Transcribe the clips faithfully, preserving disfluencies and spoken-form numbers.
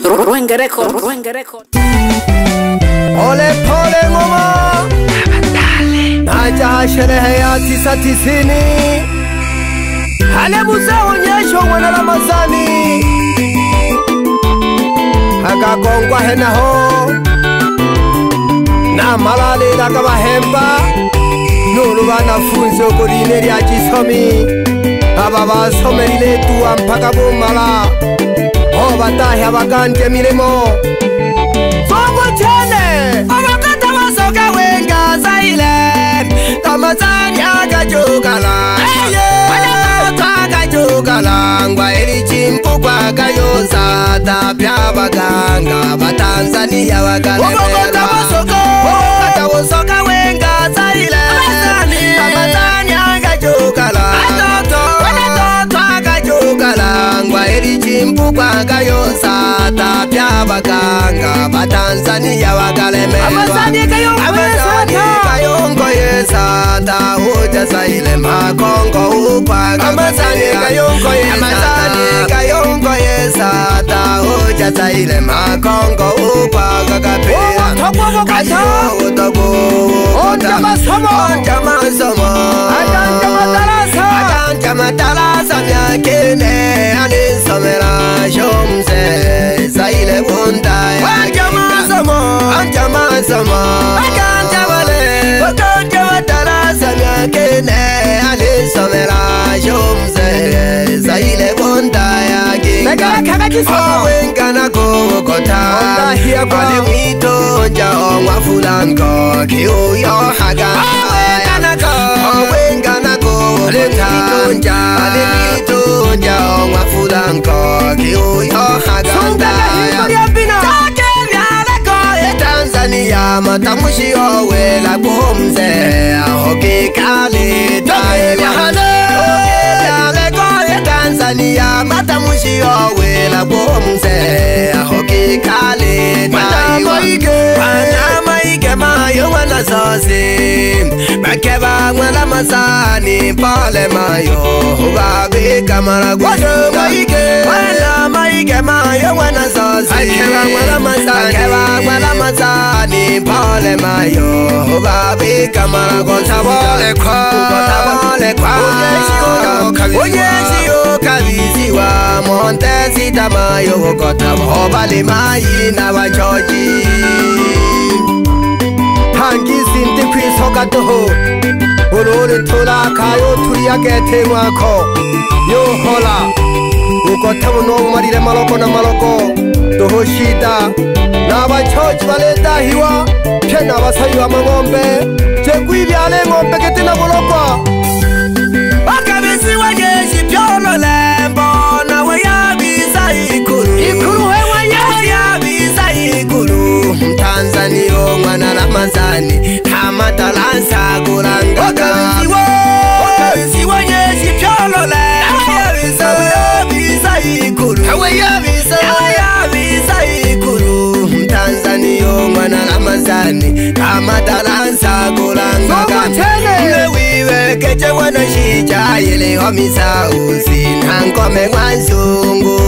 Ruenge record, Ruenge record. Ole pole ngoma Naja sherehe ya tisa tisini Hale muze onyesho mwana Ramadhani Hakagongwa hena ho Na malale laka bahemba Nulu banafunzi okurine lya kisomi Aba basomerile tuwa mpaka bumala O batahe abaganje milimo Songo chene Abakata basoka wenga zaile Ramadhani agajugala Wala agajugala Ngwa eri chimpu kwa kayosa Tapya baganga Batanzania wagalemera Abakata basoka Abakata basoka wenga zaile Ramadhani agajugala Wala agajugala Ngwa eri chimpu kwa kayosa Tapya baganga Batanzania wagalemera Amazani kayongo yesa Ta hoja saile makongo upaga Amazani kayongo yesa Amazani kayongo yesa Ta hoja saile makongo upaga Kapira Kayo utogo Onja masomo Onja masomo Adanja matalasa Adanja matalasa Myakene Anisomera Shomse Saile bunda Onja masomo Onja masomo Adanja wale Onja matalasa Myakene Anisomera Shomse Saile bunda Owengana kukota Wale mwito nja ongwa fulanko Kiuyo haga Owengana kukota Wale mwito nja ongwa fulanko Kiuyo haga Tanzania matamushi owela kumze Hokikali taile Tanzania matamushi owela bomze Hokikali Panamaike Panamaike mayo wana sosi Bakeba mwana masani Pole mayo Hubabi kamara Panamaike Panamaike mayo wana sosi Bakeba mwana masani Bakeba mwana masani Pole mayo Hubabi kamara Tabole kwa Tabole kwa Uyeshi yo kabizi wa Montezi tamayo Wokota mhobali mayi na wachoji Hangisi ndikwi soka toho Uluri tula kayo tulia gete mwako Yo hola Ukota uno umarire maloko na maloko Toho shida Na wachoji waleta hiwa Kena wasayu ama ngombe Chekwi vyale ngombe kete na mulokwa Wakabisi wajeshi piolo lembo Na wayabisa ikulu Ikulu hewa yabisa ikulu Tanzania mwana Ramadhani Hamatalansa kuranga Wakabisi Wakabisi wajeshi piolo lembo Na wayabisa ikulu Wayabisa Wayabisa ikulu Tanzania mwana Ramadhani Hamatalansa kuranga Mwewiwe keche wana shija Yele homisa uzi Nankome mwanzungu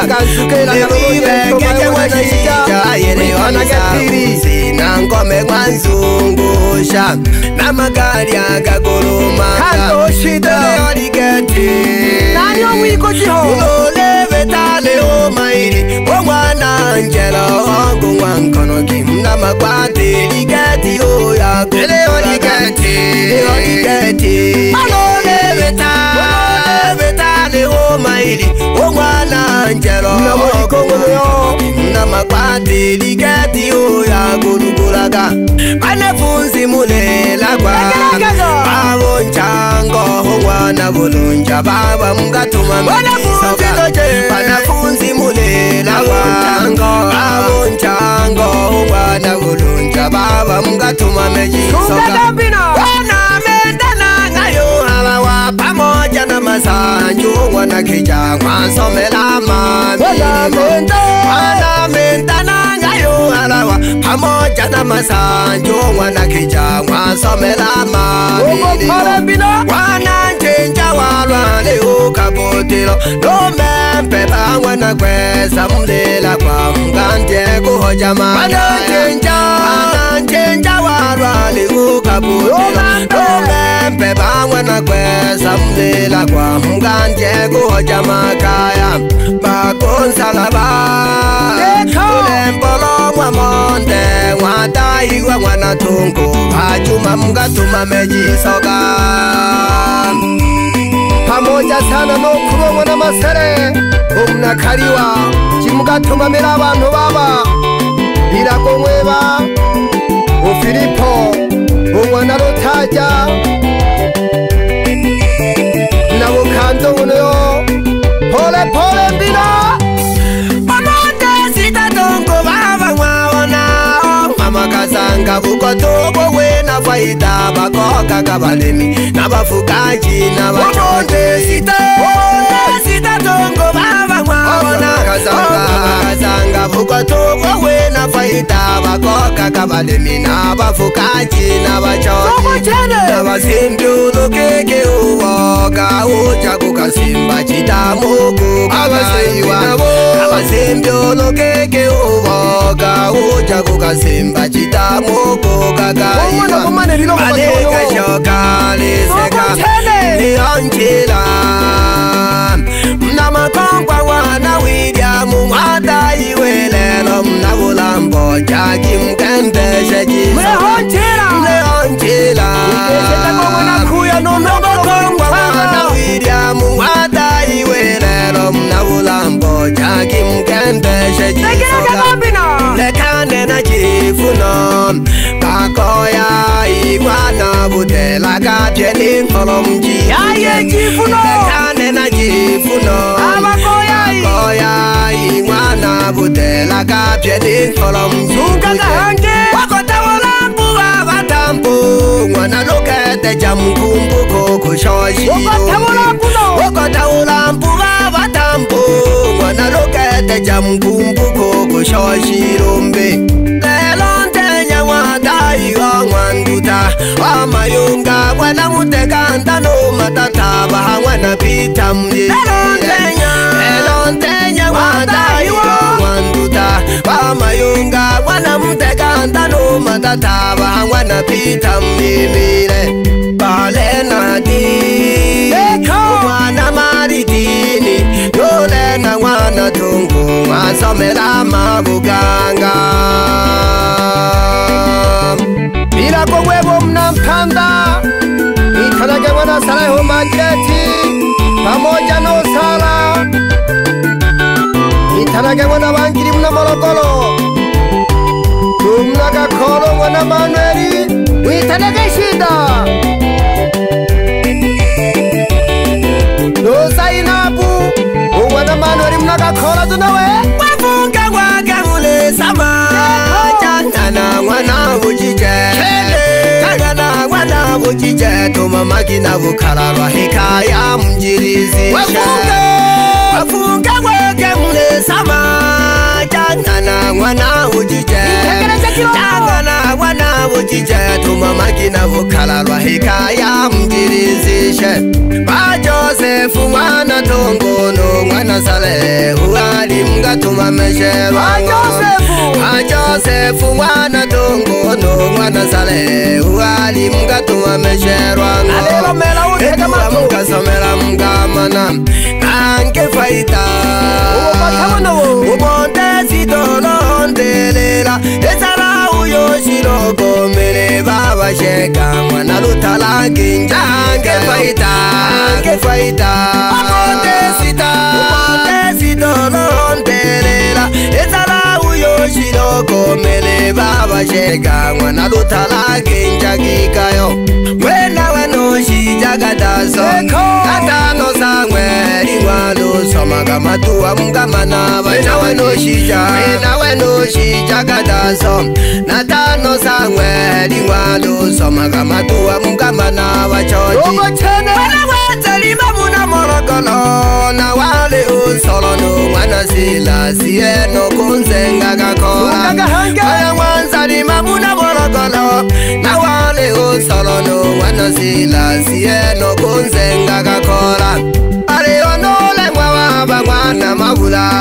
Mwewiwe keche wana shija Yele homisa uzi Nankome mwanzungu Na magari agaguruma Kando shida Leoni geti Nani omwiko jiho Ulole tale o mairi Wangwana njela Ongu wankono Kimna makwati Ligeti o ya Leoni geti Leoni geti Alole veta Alole veta Leo mairi Wangwana njela Na mwiko mwenyo Na makwati Ligeti o ya Gulugulaga Manefunzi mule Lagwa Babo nchango Wangwana gulunja Baba mgatuma Manefunzi doje Manefunzi mule Lagwa Babo nchango Wangwana gulunja Baba mgatuma meji Soga Wana mendana ngayo Halawa pamoja na masanju Wana kija Wansomela mami Wana mendana ngayo Halawa pamoja na masanju Wana kija Wansomela mami Wana chenja walwa Leo kabotilo Lome mpeba bangwa na kwesa mlela kwa mkante kuhoja makaya Mananjenja, mananjenja warwali ukabutila Nomempe bangwa na kwesa mlela kwa mkante kuhoja makaya Bakonsalaba Ulembolo mwa monde Mwadai wa mwana tungu Hajuma mgatuma meji soga Pamoja sana no kurongo na masere Umnakariwa Chimugatuma mira abantu baba Biragomweba Ufilipo Umwana Rutaja Nabukando uno Pole pole mbina Pamoja sita tongo baba mwaona Mama kazanga buko tobo wena faida Bakoka kabalemi Nabafukaji nabachote Sita Sita tongo baba mwaona Kazanga Kazanga buko tobo wena faida Bakoka kabalemi Nabafukaji nabachote Nabasimbi ulukeke uwoga Uja kukasimba chitamuku Kabaiwa Nabasimbi ulukeke uwoga Uja kukasimba chitamuku Kakaiwa Maneka shoka liseka Nionchila Mnamakongwa wana Williamu Mwata iwelelo Mnabulambo Jaki mkendeshe jisa Mleonchila Mleonchila Mnamakongwa wana Williamu Mwata iwelelo Mnabulambo Jaki mkendeshe jisa Lekane na jifuno Kakoya igwana budela Kapye kolomji Aye jifuno Lekane na jifuno Kakoya igwana budela Kapye kolomji Sukanga hange Wakota walambu wabatambu Mwana lokete jamkumbu kukushoshi Wakota walambu Wakota walambu wabatambu Mwana lokete jamkumbu kukushoshi rumbi Lelonte nyawada iwa mwanduta Amayunga wana mutekanda no matataba Wana pita mli Lelonte Lelonte nyawada iwa mwanduta Amayunga wana mutekanda no matataba Wana pita mli mile Bale na di Mwana maritini Yole na wana tungu Masomela mabuganga Bila kogwebo mnampanda Itanage wana saleho majeti Pamoja no sala Itanage wana wangiri mna molokolo Tumnaga kolo wana manueri Itanage shida No sainabu Uwana manueri mnaga kolo tunawe Wafunga waka ule sama Jantana wana ujije Kagana wana ujije Tuma makina bukararwa hikaya mjirizi Wafunga Wafunga waka ule sama Jantana wana ujije Kagana wana ujije Tuma makina bukararwa hikaya mjirizi Ba Joseph wana tongono Mwana sale Uwali mgatuma mesherwa Ba Joseph Ba Joseph wana tongono Mwana sale Uwali mgatuma mesherwa Alelo mela uteka matu Mga somela mga mana Nange faita Ubonte sitolo ondelela Ezala uyoshiro komele Baba sheka Mwana lutala kinja Nange faita Nange faita Ubonte sita Ubonte sitolo ondelela Ezala uyoshiro komele Baba sheka Mwana lutala kinja kikayo Mwena weno shijagadazo Katano sangwe Lingwalo somaga matuwa mgamana Mwena weno shija Mwena weno shijagadazo Natano sangwe Lingwalo somaga matuwa mgamana Wachoji Mwena wete lima muna morokolo Na wale usolo no Mwana sila siye no kunzenga kakora Mwena wanza lima muna morokolo Na wale usolo no Mwana sila siye no kunzenga kakora Ale onole mwa waba mwana mabula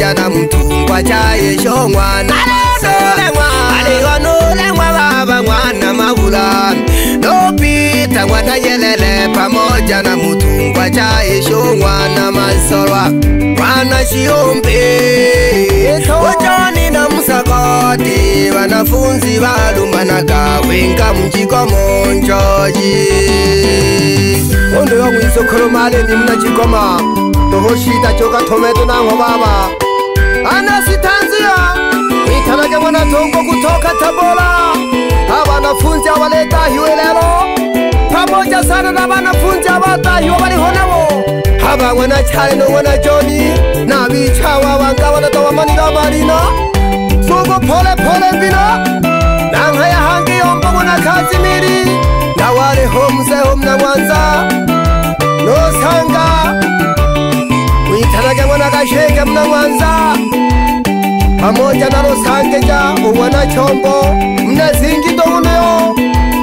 pamoja na mtungwa chaye shongwana aligonulengwa baba mwana mabula nopita mwana yelele pamoja na mtungwa chaye shongwana masolwa mwana shiombe wachoni na msakoti wanafunzi balumanaga wenga mjiko monjoji ondo yo mwisokolo male ni mna jikoma tohoshita choka tometo na ngobaba anasitanzia mitanage mwana tongo kutoka Tabora abanafunzi abaleta hiwelelo pamoja sana na banafunzi abata hiwa bali honabo haba mwana chale no mwana Johnny na bichawa banga wanatoa manira marina sogo pole pole mbina nanga ya hangi yombo mwana Kazimiri na wale homse homna Mwanza no sanga witanage mwana Kasheke mna Mwanza pamoja na Losangeja uwana Chombo mna Zingido uneyo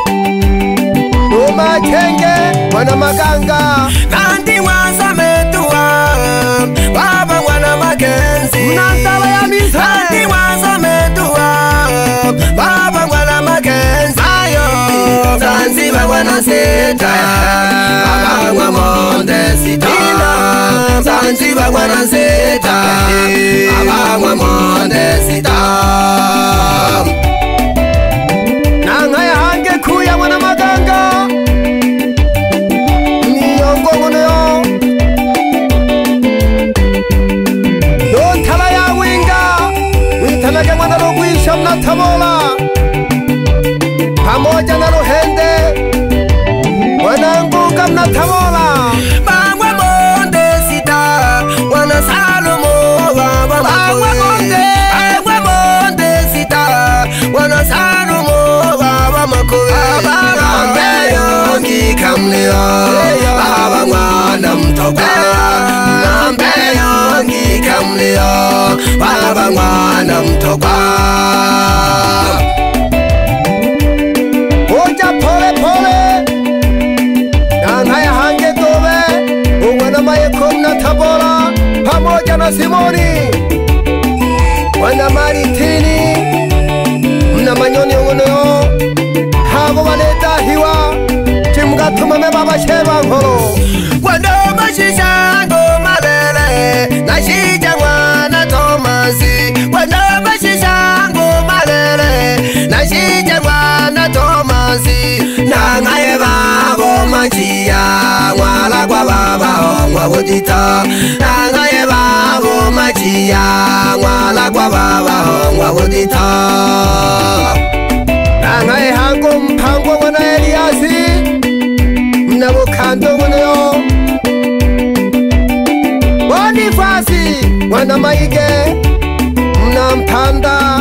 Uma Chenge wana Maganga Nandi waza metuwa Baba wana Makenzi Mnantala ya Mise Nandi waza metuwa Baba wana Makenzi Ayo Zanzibar wana Seta Baba wana Monde Sita Zanzibar wana Seta Baba wana Monde Sita Nanga ya hange kuya wana Maganga Niyongo uneyo Notala ya winga Witanage mwana Rugwisha mna Tabora pamoja na Ruhende wananguka mna Tabora Bangwe Monde Sita wana Salomo baba Bangwe Monde Bangwe Monde Sita wana Salomo baba makowe Nambeyo ngikamleo baba mwana Mtogwa Nambeyo ngikamleo baba mwana Mtogwa pole pole Nangaya hange tobe Uwana mayeko mna Tabora pamoja na Simoni wana Maritini mna Manyoni uneyo habo baleta hiwa chimugatuma me baba sheba nkoro kwando bashishango malele nashija mwana Tomasi kwando bashishango malele nashija mwana Tomasi nangaye babo majia mwala kwa baba ongwa budita nangaye babo majia mwala kwa baba ongwa budita nangaye hango mpango mwana Eliasi mna Bukando muneyo Bonifasi mwana Maige mna Mpanda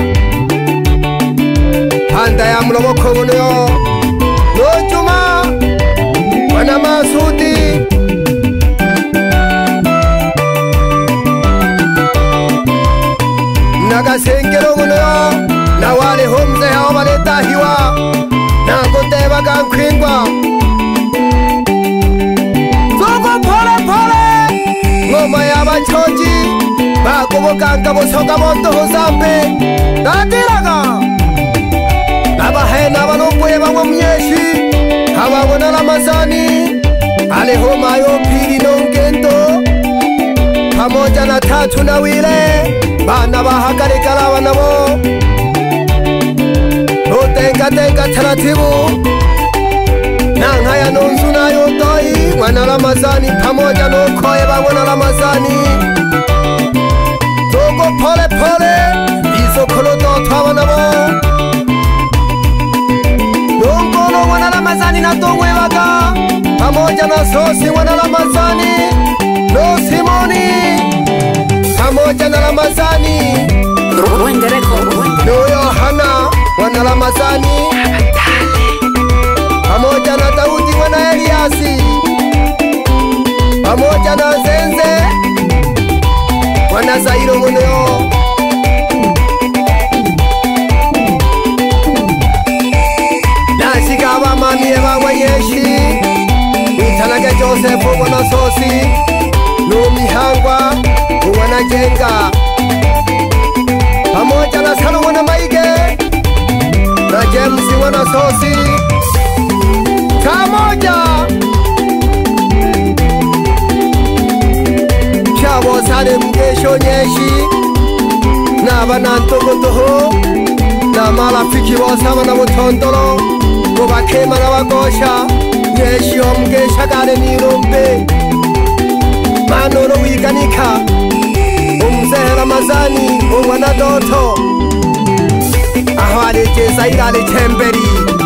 Panda ya mloboko muneyo Nojuma wana Masudi Nagasengero muneyo na wale homze hao baleta hiwa na kuteba gankwingwa Zogo pole pole ngoma ya bachoji bakubukanga busoga moto hozambe natiraga nabahena balombuye bamwe myeshi ababona Ramazani aleho mayo pili nongendo pamoja na Tatu na Wile bana bahagarika abana bo Notenga tenga taratibu Nanga ya nonzu na yotoi mwana Ramazani pamoja nokoye babona Ramazani Zogo pole pole izo kolodo twabana bo Nongono mwana Ramazani na tongwe baga pamoja na Sosi mwana Ramazani No Simoni pamoja na Ramazani No Yohana mwana Ramazani pamoja na Daudi mwana Eliasi pamoja na Zenze mwana Zairo mweneo nashika abamamie bamwenyeshi Witanage Joseph mwana Sosi Numihangwa mwana Jenga mwana Salo mwana Maige na James mwana Sosi pamoja Chabo Sale Mgesho Nyeshi na banantogotoho na marafiki bose abana butondoro ngo bakema n'abagosha Nyeshi omgesha gare nirombe Manoro wiganika Umzehe Ramazani umwana Doto aho alegeza irale Chemberi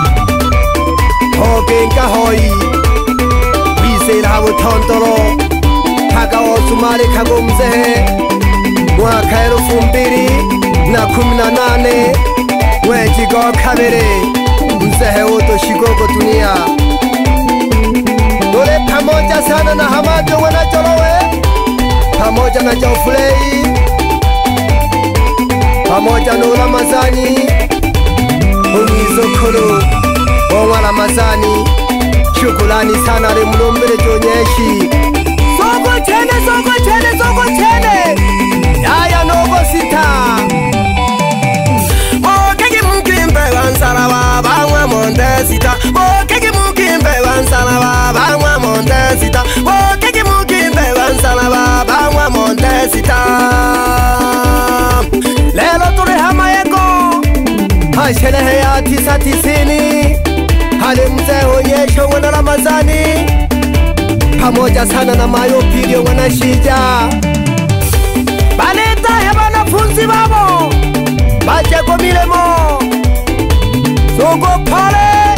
Hogenga hoi Bizera habutondoro Haga osumare kago mzehe Mwaka elufu mbili na kumi na nane Mwezi go kabere Mzehe uto shigogo dunia Dole pamoja sana na Hamado wana Jolowe Pamoja na Jofulei Pamoja na Ramazani Unizokolo Onwa Ramazani Shukulani sana le mlumbele Jonyeshi Soko chene, soko chene, soko chene Yaya nogo sita Okeki mukimbe wansala wabangwa monde sita Okeki mukimbe wansala wabangwa monde sita Okeki mukimbe wansala wabangwa monde sita Lelo tule hama yeko Hashelehe ya tisa tisini Hali mzee Onyesho wana Ramazani Pamoja sana na Mayopili wana Shija Baleta ya wanafunzi babo Bache komilemo Sogo pale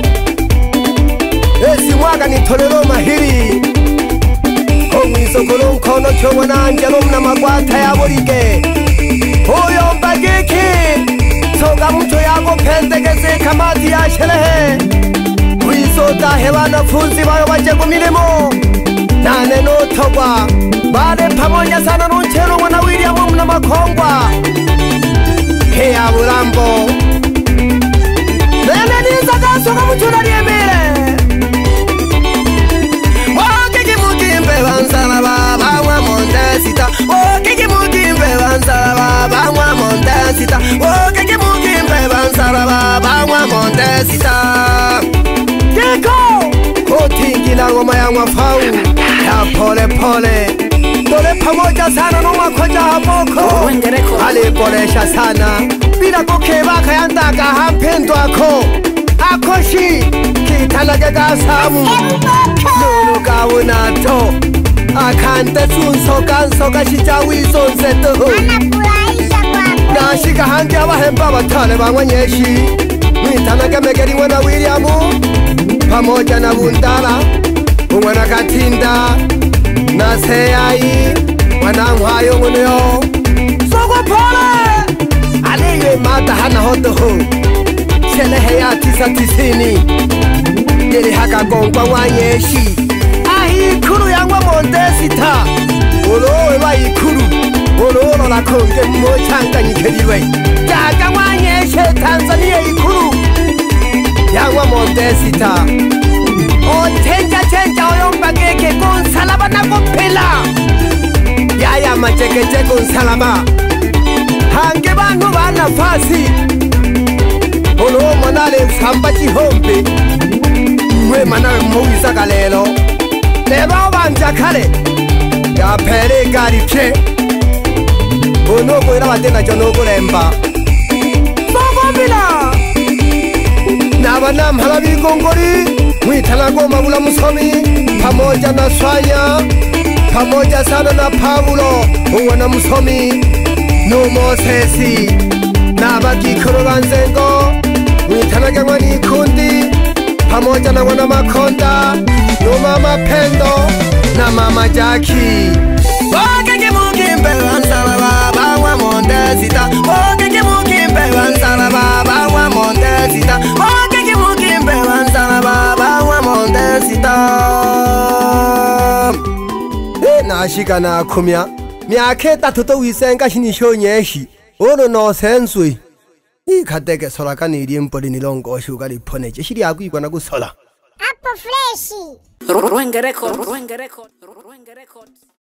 Esi mwaga ni tolero mahiri Kongiso kolonkono chomwa na Angelo mna magwata ya borike Hoyo mbagiki Soga mcho yako pentegeze kamati ya shelehe Kuisota hewana funzi bayo bache komilemo Nane no togwa Bale pamoja sana nunchero wana William mna makongwa Hea burambo Nene niza kasoga mchuna niemile Wakiki mukimbe wansala baba mwa monde sita Wakiki mukimbe wansala baba mwa monde sita Wakiki mukimbe wansala baba mwa monde sita Kiko Kotingila ngoma ya mwafau Ya pole pole Dole pamoja sana numa koja haboko Aliporesha sana Bila kukeba kayandaka hampendo ako Akoshi Kitalage gasamu Nunu gawunato Akante sunso ganso gashija wiso nseto Nashika hangi abahemba batale bangwa Nyeshi Mwitanage megeri wana Williamu Pamoja na Bundala Mwana Katinda Na Seyai Wanamhayo nguneyo Sogo pole Aliwe mata hana hoto ho Shelehe ya tisa tisini Yeli haka gongwa wa Nyeshi Ahi kuru yangwa monde sita Olowe wa ikuru Ololo la konge mmochanga nyikeliwe Jaga wa Nyeshi Tanzania ikuru Yangwa monde sita O chenja chenja oyomba keke konsalaba na kopela Yaya machekeche konsalaba Hange bantu banafasi Olo manale msamba chihombe Mwe manawe mwisa kalelo Leba obanja kale Ya pere gari che Ono kwela watena jono kulemba Sogo bila Nabana mhala bigongori Mwitana goma mula musomi Pamoja na Swanya Pamoja sana na Paulo Uwana musomi No Mosesi Nabaki kuro banzengo Mwitana gengwa ni kundi Pamoja na wana Makonda No mama Pendo Na mama Jackie Wakeke mukimbe wansala baba wa monde sita Wakeke mukimbe wansala baba wa monde sita Wakeke mukimbe wansala baba wa monde sita Nashika na kumya Miake tatuto wisenga shinisho Nyeshi Ono no sensui Ikateke sola kaniri mpoli nilongo shugari poneche Shiri agui na gusola Apo fleshi Ruenge record Ruenge record Ruenge record